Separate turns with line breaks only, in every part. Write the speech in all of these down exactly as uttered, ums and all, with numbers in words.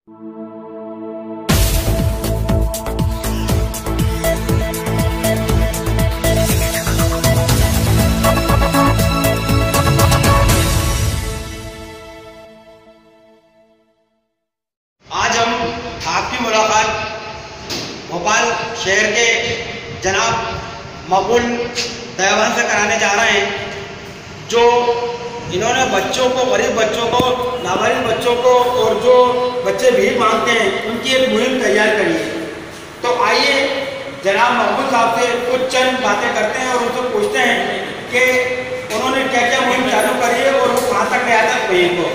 आज हम आपकी मुलाकात भोपाल शहर के जनाब मकबूल दयावान से कराने जा रहे हैं, जो इन्होंने बच्चों को, गरीब बच्चों को, नाबालिग बच्चों को और जो बच्चे भीख मांगते हैं उनकी एक मुहिम तैयार करी है। तो आइए जनाब मकबूल साहब से कुछ चंद बातें करते हैं और उनसे पूछते हैं कि उन्होंने क्या क्या मुहिम चालू करी है और वो कहाँ तक गया था मुहिम को।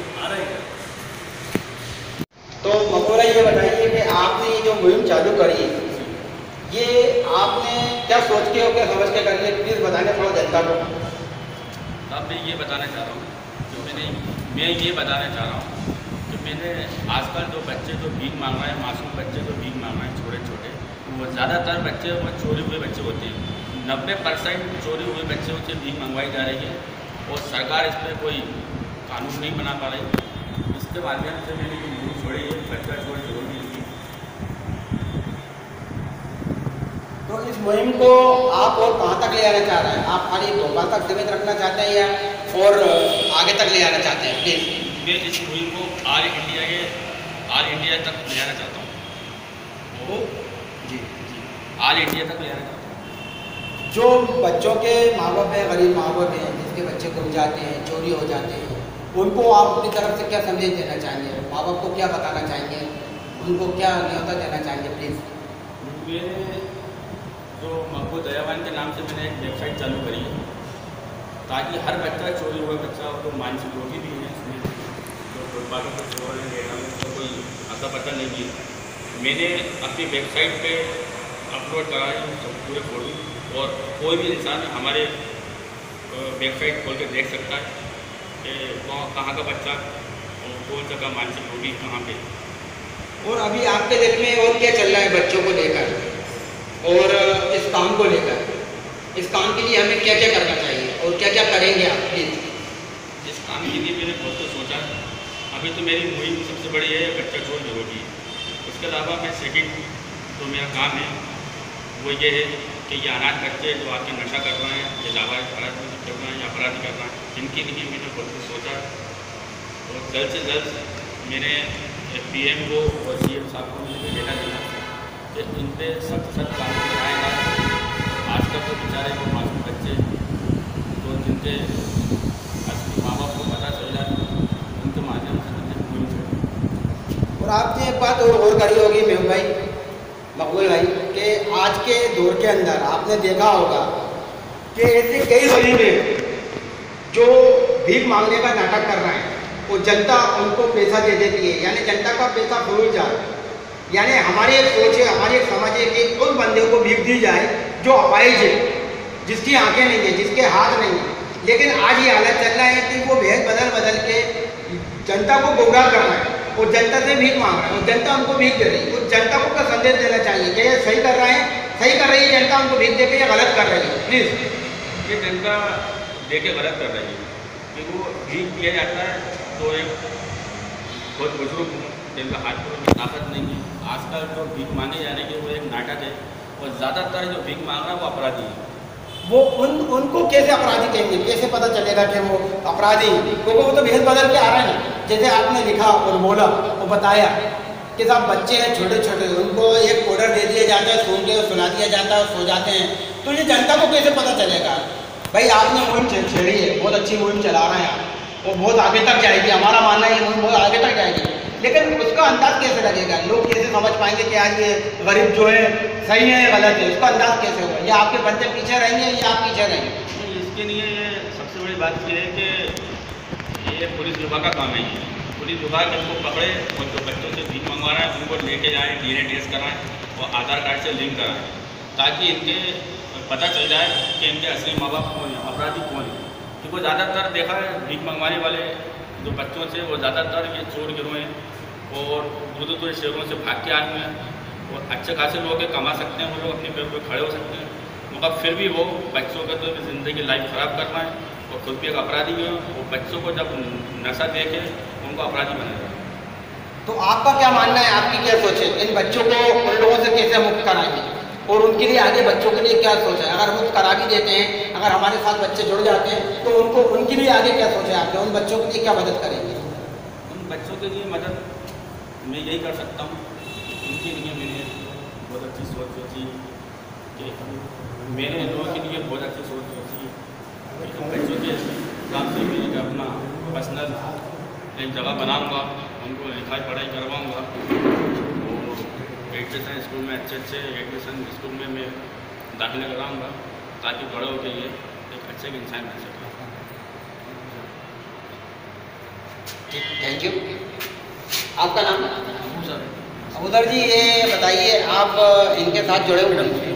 तो मकबूला ये बताइए कि आपने ये जो मुहिम चालू करी, ये आपने क्या सोच के और क्या समझ के करी है, प्लीज़ बताने थोड़ा जनता को।
अब मैं ये बताना चाह रहा हूँ कि मैंने मैं ये बताना चाह रहा हूँ कि मैंने आजकल जो बच्चे जो भीख मांग रहे हैं, मासूम बच्चे जो भीख मांग रहे हैं छोटे छोटे, वो ज़्यादातर बच्चे वो चोरी हुए बच्चे होते हैं। नब्बे परसेंट चोरी हुए बच्चों से भीख मंगवाई जा रही है और सरकार इस पर कोई कानून नहीं बना पा रही। इसके माध्यम से मैंने जो मुहिम छोड़ी है, बच्चा छोड़ जरूर दी।
तो इस मुहिम को आप और कहाँ तक ले आना चाह रहे हैं? आप खाली भोपाल तक सीमित रखना चाहते हैं या और आगे तक ले आना चाहते हैं? प्लीज़।
मैं इस मुहिम को ऑल इंडिया के ऑल इंडिया तक ले जाना चाहता हूँ। वो
जी
जी ऑल इंडिया तक ले जाना चाहता हूँ।
जो बच्चों के माँ बाप हैं, गरीब माँ बाप हैं, जिसके बच्चे गुम जाते हैं, चोरी हो जाते हैं, उनको आप अपनी तरफ से क्या संदेश देना चाहेंगे? माँ बाप को क्या बताना चाहेंगे? उनको क्या न्योता देना चाहेंगे? प्लीज़।
मेरे जो मकबूल दयावान के नाम से मैंने एक वेबसाइट चालू करी है, ताकि हर बच्चा, चोरी हुआ बच्चा और जो मानसिक रोगी भी है, इसमें जो फुटपाथों पर चोर है, तो कोई अता पता नहीं है, मैंने अपनी वेबसाइट पे अपलोड करा है सब पूरे फोटो, और कोई भी इंसान हमारे वेबसाइट खोल के देख सकता है कि कहाँ का बच्चा और कौन सा का मानसिक रोगी कहाँ पे।
और अभी आपके दिल में और क्या चल रहा है बच्चों को लेकर और इस काम को लेकर? इस काम के लिए हमें क्या क्या करना चाहिए और क्या क्या करेंगे आप? प्लीज़।
इस काम के लिए मैंने बहुत तो सोचा। अभी तो मेरी मुहिम सबसे बड़ी है बच्चा छोड़ जरूरी। उसके अलावा मैं सेकंड जो मेरा काम है वो ये है कि ये अनाथ बच्चे जो आके नशा कर रहे हैं, ये लावारिस कर रहे हैं या अपराधी कर रहे हैं, इनके लिए मैंने बहुत कुछ सोचा और जल्द से जल्द मैंने पी एम को और सी एम साहब को मुझे लेना देना कि इन पर सख्त सख्त कानून बनाएगा। आजकल तो बेचारे जो मासूम बच्चे तो जिनके असली माँ बाप को पता चल जाए, उनके माध्यम से मुझे मुहिम छोड़ी।
और आपने एक बात और और करी होगी मेहूब भाई, मकबूल भाई, कि आज के दौर के अंदर आपने देखा होगा कि ऐसे कई गरीब हैं जो भीख मांगने का नाटक कर रहे हैं और जनता उनको पैसा दे देती है, यानी जनता का पैसा फूल जाए। यानी हमारी एक सोच है, हमारी एक समझ है कि उस बंदे को भीख दी जाए जो अपाहिज है, जिसकी आंखें नहीं है, जिसके हाथ नहीं है। लेकिन आज ये हालत चल रहा है कि वो भेद बदल बदल के जनता को गुमराह कर रहा है और जनता से भीख मांग रहा है और जनता उनको भीख दे रही है। और जनता को क्या संदेश देना चाहिए कि ये सही कर रहे हैं, सही कर रही है जनता उनको भीख दे के, या गलत कर रही है? प्लीज़।
ये जनता दे के गलत कर रही है कि वो भीख दिया जाता है तो एक बहुत बुजुर्ग जिनका हाथ में ताकत नहीं है, आजकल जो भीख मांगे जाने के वो एक नाटक है और ज़्यादातर जो भीख मांग रहा है वो अपराधी है।
वो उन उनको कैसे अपराधी कहेंगे? कैसे पता चलेगा कि वो अपराधी? क्योंकि वो तो भेद बदल के आ रहे हैं, जैसे आपने लिखा और बोला और बताया कि साहब बच्चे हैं छोटे छोटे, उनको एक ऑर्डर दे दिया जाता है, सुन के सुना दिया जाता है, सो जाते हैं। तो ये जनता को कैसे पता चलेगा? भाई आपने मुहिम छेड़ी है, बहुत अच्छी मुहिम चला रहे हैं आप और बहुत आगे तक जाएगी। हमारा मानना है ये मुहिम बहुत आगे तक जाएगी, लेकिन उसका अंदाज कैसे लगेगा? लोग कैसे समझ पाएंगे कि आज ये गरीब जो है सही है गलत है? उसका अंदाज कैसे होगा? या आपके बच्चे पीछे रहेंगे या आप पीछे रहेंगे?
इसके लिए ये सबसे बड़ी बात ये है कि ये पुलिस विभाग का काम है। पुलिस विभाग इनको पकड़े और जो बच्चों से भीख मंगवा रहे हैं उनको लेके जाएँ, डी एन ए टेस्ट कराएँ और आधार कार्ड से लिंक कराएँ, ताकि इनके पता चल जाए कि इनके असली माँ बाप कौन है, अपराधी कौन है। क्योंकि ज़्यादातर देखा है भीख मंगवाने वाले जो बच्चों से वो ज़्यादातर ये चोर गिरोह हैं और दूर दूर शहरों से भाग के आए हुए हैं और अच्छे खासे लोग कमा सकते हैं, वो लोग अपने पैर पर खड़े हो सकते हैं, मगर फिर भी वो बच्चों का तो ज़िंदगी लाइफ ख़राब कर रहे हैं और खुद भी एक अपराधी है। वो बच्चों को जब नशा दे के उनको अपराधी बनाएगा।
तो आपका क्या मानना है, आपकी क्या सोच है, इन बच्चों को उन लोगों से कैसे मुक्त कराएंगे और उनके लिए आगे बच्चों के लिए क्या सोच है? अगर मुक्त करा भी देते हैं, अगर हमारे साथ बच्चे जुड़ जाते हैं तो उनको उनके लिए आगे क्या सोच है आपने, उन बच्चों के लिए क्या मदद करेंगे?
उन बच्चों के लिए मदद मैं यही कर सकता हूँ, उनके लिए मैंने बहुत अच्छी सोच सोची कि मेरे लोगों के लिए बहुत अच्छी सोच सोची कि बच्चों के काम से मैं अपना पर्सनल एक जगह बनाऊँगा, उनको लिखाई पढ़ाई करवाऊँगा और एडमिशन स्कूल में अच्छे अच्छे एडमिशन स्कूल में मैं दाखिला कराऊँगा ताकि बड़े होकर ये एक अच्छे इंसान बन सके।
ठीक, थैंक यू। आपका नाम?
सर
अबूदर जी, ये बताइए आप इनके साथ जुड़े हुए हैं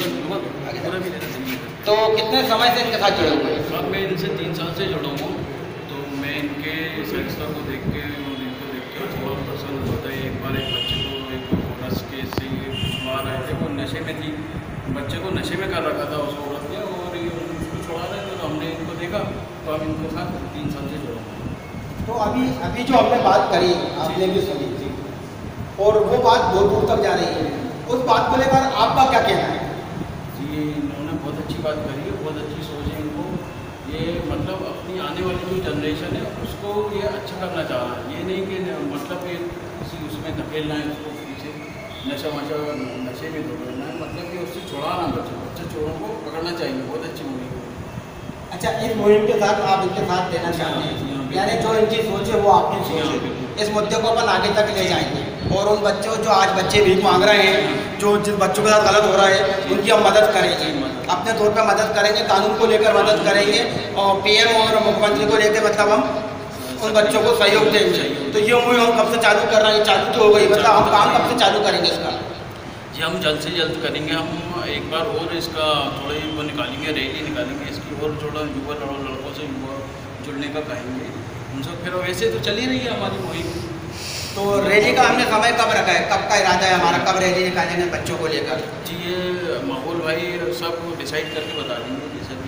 तो कितने समय से इनके साथ जुड़े हुए हैं?
सर मैं इनसे तीन साल से जुड़ा हूँ, तो मैं इनके संस्था को देख के और इनको देख के थोड़ा पसंद होता है। एक बार एक बच्चे को एक औरत के से मार रहे थे, वो नशे में थी, बच्चे को नशे में कर रखा था उस औरत ने, और ये उसको छुड़ा रहे थे, तो हमने इनको देखा तो हम इनके साथ तीन साल से जुड़ा हूँ।
तो अभी अभी जो हमने बात करी आपने भी सुनी थी और वो बात बहुत दूर तक जा रही है, उस बात को लेकर आपका क्या कहना है?
जी इन्होंने बहुत अच्छी बात करी है, बहुत अच्छी सोच है इनको। ये मतलब अपनी आने वाली जो जनरेशन है उसको ये अच्छा करना चाह रहा है, ये नहीं कि मतलब ये किसी उसमें धकेलना है, उसको पीछे नशा वशा नशे में धकेलना है, मतलब कि उससे छुड़ाना, बच्चे बच्चे चोरों को पकड़ना चाहिए। बहुत अच्छी मुहिम है।
अच्छा, इस मुहिम के साथ आप इनके साथ देना चाहते हैं, यानी जो इनकी सोच है वो आपकी सोच है, इस मुद्दे को अपन आगे तक ले जाएंगे और उन बच्चों जो आज बच्चे भीख मांग रहे हैं, जो जिन बच्चों के साथ गलत हो रहा है, उनकी हम मदद करेंगे, अपने तौर पर मदद करेंगे, कानून को लेकर मदद करेंगे और पीएम और मुख्यमंत्री को लेकर मतलब हम उन बच्चों को सहयोग देंगे। तो ये मुहिम हम कब से चालू कर रहे हैं? चालू तो हो गई, मतलब हम काम कब से चालू करेंगे इसका?
जी हम जल्द से जल्द करेंगे। हम एक बार और इसका थोड़ी वो निकालेंगे, रैली निकालेंगे इसकी, और थोड़ा युवा लड़कों से युवा जुड़ने का कहेंगे उनसे। फिर वैसे तो चली रही है हमारी मुहिम।
तो रैली का हमने समय कब रखा है, कब का इरादा है हमारा, कब रैली निकालेंगे बच्चों को लेकर?
जी ये माहौल भाई सब डिसाइड करके बता देंगे जी सभी।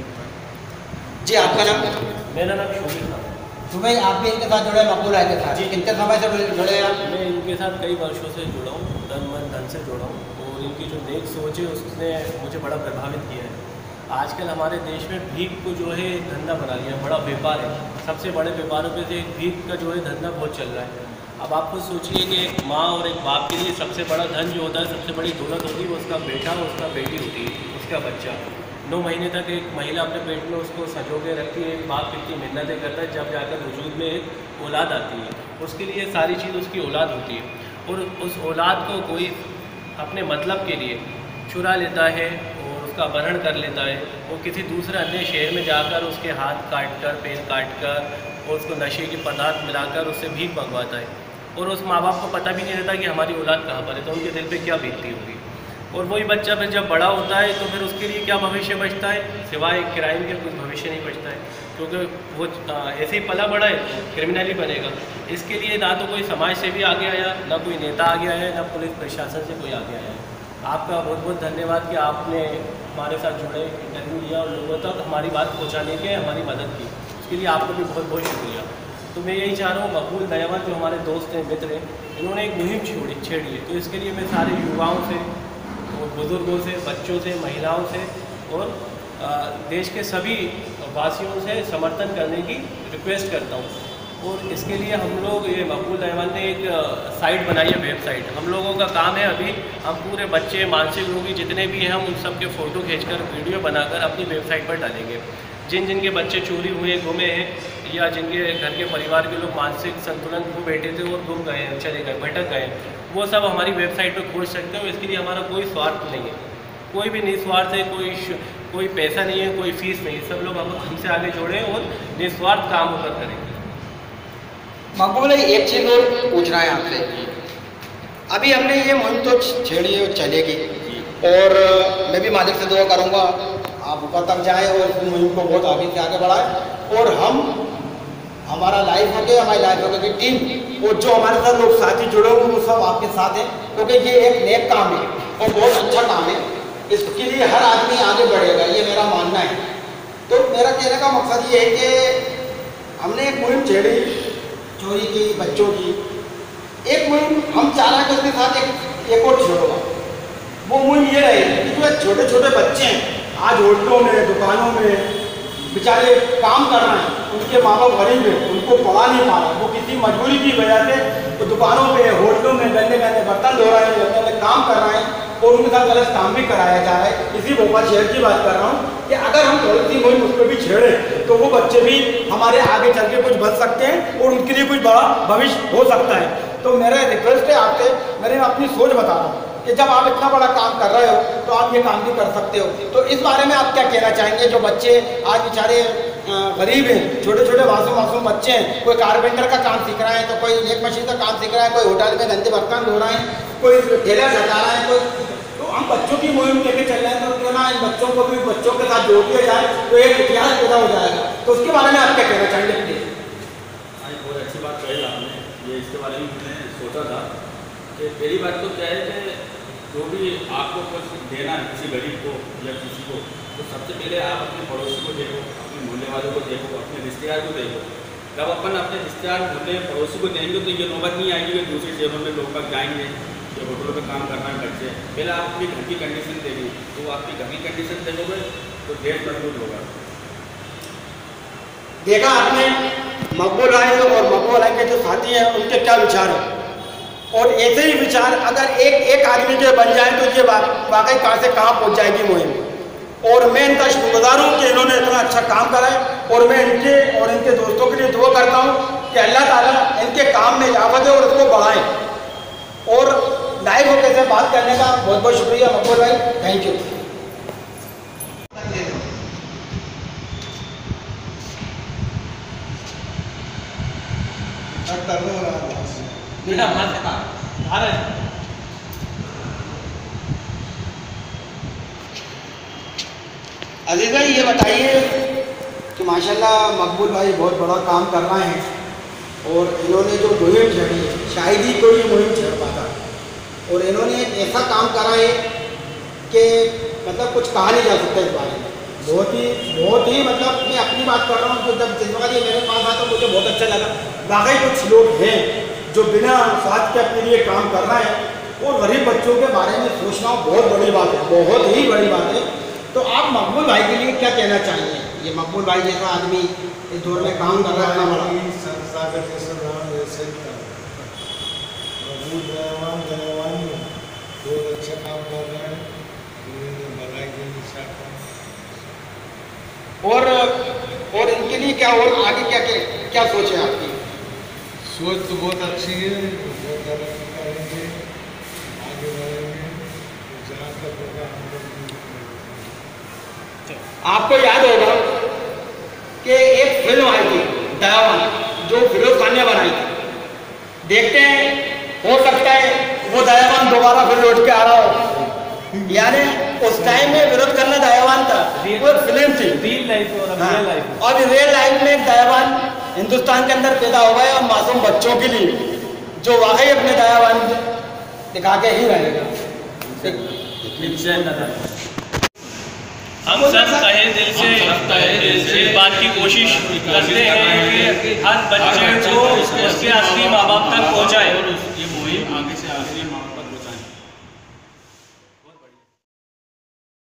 जी आपका नाम?
मेरा नाम शोभित था।
तो भाई आप भी इनके साथ जुड़े, मकबूल है के साथ? कितने समय से जुड़े हैं आप?
मैं इनके साथ कई वर्षों से जुड़ा हूँ, तन मन धन से जुड़ा हूँ, और इनकी जो नेक सोच है उसने मुझे बड़ा प्रभावित किया है। आजकल हमारे देश में भीख को जो है एक धंधा बना लिया है, बड़ा व्यापार है। सबसे बड़े व्यापारों में से एक भीख का जो है धंधा बहुत चल रहा है। अब आप खुद सोचिए कि एक माँ और एक बाप के लिए सबसे बड़ा धन जो होता है, सबसे बड़ी दौलत होती है, वो उसका बेटा और उसका बेटी होती है, उसका बच्चा। नौ महीने तक एक महिला अपने पेट में उसको संजो के रखती है, एक बाप कितनी मेहनतें करता है, जब जाकर वजूद में एक औलाद आती है, उसके लिए सारी चीज़ उसकी औलाद होती है। और उस औलाद को कोई अपने मतलब के लिए चुरा लेता है और उसका अपहरण कर लेता है, वो किसी दूसरे अन्य शहर में जाकर उसके हाथ काट कर, पैर काट कर और उसको नशे के पदार्थ मिलाकर उससे भीख मंगवाता है। और उस माँ बाप को पता भी नहीं रहता कि हमारी औलाद कहाँ पर है, तो उनके दिल पे क्या बीतती होगी। और वही बच्चा फिर जब बड़ा होता है तो फिर उसके लिए क्या भविष्य बचता है, सिवाय क्राइम के कुछ भविष्य नहीं बचता है, क्योंकि वो ऐसे ही पला बड़ा है, क्रिमिनल ही बनेगा। इसके लिए ना तो कोई समाज से भी आगे आया, ना कोई नेता आगे आया, ना पुलिस प्रशासन से कोई आगे आया है। आपका बहुत बहुत धन्यवाद कि आपने हमारे साथ जुड़े, इंटरव्यू लिया और लोगों तक हमारी बात पहुँचाने के हमारी मदद की, उसके लिए आपको भी बहुत बहुत शुक्रिया। तो मैं यही चाह रहा हूँ, मकबूल दयावत जो हमारे दोस्त हैं, मित्र हैं, इन्होंने एक मुहिम छेड़ी छेड़ी है, तो इसके लिए मैं सारे युवाओं से और बुज़ुर्गों से, बच्चों से, महिलाओं से और देश के सभी वासियों से समर्थन करने की रिक्वेस्ट करता हूँ। और इसके लिए हम लोग, ये मकबूल दयावत ने एक साइट बनाई है, वेबसाइट। हम लोगों का काम है अभी, हम पूरे बच्चे, मानसिक रोगी जितने भी हैं, हम उन सब के फ़ोटो खींचकर वीडियो बनाकर अपनी वेबसाइट पर डालेंगे। जिन जिनके बच्चे चोरी हुए, गुमे हैं, या जिनके घर के परिवार के लोग मानसिक संतुलन खो बैठे थे और गुम गए हैं, चले गए, भटक गए, वो सब हमारी वेबसाइट पर खोज सकते हो। इसके लिए हमारा कोई स्वार्थ नहीं है, कोई भी निस्वार्थ है, कोई कोई पैसा नहीं है, कोई फीस नहीं है, सब लोग हम हमसे आगे जोड़ें और निस्वार्थ काम होकर करेंगे।
मकबूल है, एक चीज़ और पूछना है आपसे। अभी हमने ये मुहिम तो छेड़ी है, चलेगी, और मैं भी मालिक से दुआ करूँगा आप ऊपर तक जाएँ और इस मुहिम को बहुत आगे से आगे बढ़ाएं, और हम हमारा लाइफ हो गया, हमारी लाइफ हो गई टीम, और जो हमारे साथ लोग साथी जुड़े हुए वो सब आपके साथ हैं, क्योंकि ये एक नेक काम है और बहुत अच्छा काम है। इसके लिए हर आदमी आगे बढ़ेगा, ये मेरा मानना है। तो मेरा कहने का मकसद ये है कि हमने एक मुहिम छेड़ी चोरी की, बच्चों की, एक मुहिम हम चाह रहे हैं कि उसके साथ एक एक और छोड़ होगा। वो मुहिम ये रहेगी कि जो छोटे छोटे बच्चे हैं आज होटलों में दुकानों में बेचारे काम कर रहे हैं, उनके माँ बाप गरीब हैं, उनको पढ़ा नहीं पा रहा, वो किसी मजबूरी की वजह से तो दुकानों पे होटलों में गंदे गंदे बर्तन धो रहे हैं, गंदे गंदे काम कर रहे हैं और उनके साथ गलत काम भी कराया जा रहा है। इसी भोपाल शहर की बात कर रहा हूँ कि अगर हम थोड़ी सी मुहिम उस पर भी छेड़े तो वो बच्चे भी हमारे आगे चल के कुछ बन सकते हैं और उनके लिए कुछ बड़ा भविष्य हो सकता है। तो मेरा रिक्वेस्ट है आपसे, मैंने अपनी सोच बता रहा हूँ कि जब आप इतना बड़ा काम कर रहे हो तो आप ये काम भी कर सकते हो। तो इस बारे में आप क्या कहना चाहेंगे? जो बच्चे आज बेचारे गरीब हैं, छोटे छोटे मासूम मासूम बच्चे हैं, कोई कारपेंटर का काम सीख रहा है, तो कोई एक मशीन का काम सीख रहा है, कोई होटल में गंदे बर्तन धो रहा है, कोई ठेला सजा रहा है, कोई तो हम बच्चों की मुहिम लेके चल रहे हैं, तो क्यों ना इन बच्चों को भी बच्चों के साथ जोड़ दिया जाए तो एक इतिहास पैदा हो जाएगा। तो उसके बारे में आप क्या कहना चाहेंगे? प्लीज।
आज बहुत अच्छी बात कही आपने, ये इसके बारे में मैंने सोचा था कि पहली बात तो क्या है कि जो भी आपको कुछ देना है किसी गरीब को या किसी को, तो सबसे पहले आप अपने पड़ोसी को देखो, अपने मोहल्ले वालों को देखो, अपने रिश्तेदार को देखो। जब अपन अपने रिश्तेदार मोहल्ले पड़ोसी को देंगे तो ये नौबत नहीं आएगी कि दूसरे शहरों में लोग बाग जाएंगे या होटलों में काम करना है बच्चे। पहले आप अपनी घर की कंडीशन देखिए, तो आपकी घर की कंडीशन देखोगे तो देश मजबूत होगा।
देखा आपने मकबूल भाई और मकबूल भाई के जो साथी हैं उनके क्या विचार हैं, और ऐसे ही विचार अगर एक एक आदमी के बन जाए तो ये वाकई कहाँ से कहाँ पहुँच जाएगी मुहिम। और मैं इनका शुक्रगुजार हूँ कि इन्होंने इतना अच्छा काम करा है, और मैं इनके और इनके दोस्तों के लिए दुआ करता हूँ कि अल्लाह ताला इनके काम में इजाफत दे और इसको बढ़ाएं। और लाइव होकर से बात करने का बहुत बहुत शुक्रिया मकबूल भाई, थैंक यू।
बेटा हाथ से कहा आ रहा है।
अजीज भाई ये बताइए कि माशाल्लाह मकबूल भाई बहुत बड़ा काम कर रहे हैं, और इन्होंने जो मुहिम छेड़ी है शायद ही कोई मुहिम छेड़ पाता, और इन्होंने ऐसा काम करा है कि मतलब कुछ कहा नहीं जा सकता इस बारे में। बहुत ही बहुत ही मतलब मैं अपनी बात कर रहा हूँ, तो जब जिम्मेदारी मेरे पास आया तो मुझे बहुत अच्छा लगा। वाकई कुछ लोग हैं जो बिना स्वार्थ के अपने लिए काम कर रहे हैं, और गरीब बच्चों के बारे में सोचना बहुत बड़ी बात है, बहुत ही बड़ी बात है। तो आप मकबूल भाई के लिए क्या कहना चाहेंगे? ये मकबूल भाई जैसा आदमी इस दौर में काम कर रहा है, बड़ा
बहुत अच्छा काम कर रहे हैं,
और और इनके लिए क्या और आगे क्या क्या, क्या सोच है आपकी?
सोच तो बहुत अच्छी है, बहुत तरक्की करेंगे, आगे बढ़ेंगे, जहाँ तक होगा हम लोग।
आपको याद होगा कि एक फिल्म आई थी दयावान, जो फिरोज खान ने बनाई थी। देखते हैं, हो सकता है वो दयावान दोबारा फिर लौट के आ रहा हो। यानी उस टाइम में विरोध करना दयावान था, वो फिल्म थी
रियल लाइफ और रियल लाइफ,
और रियल लाइफ में दयावान हिंदुस्तान के अंदर पैदा हुआ है, और मासूम बच्चों के लिए जो वाकई अपने दयावान दिखा के ही रहेगा।
हम सब तहे दिल से इस बात की कोशिश करते हैं कि हर बच्चे को उसके असली माँ बाप तक पहुँचाए।
और ये मुहिम आगे से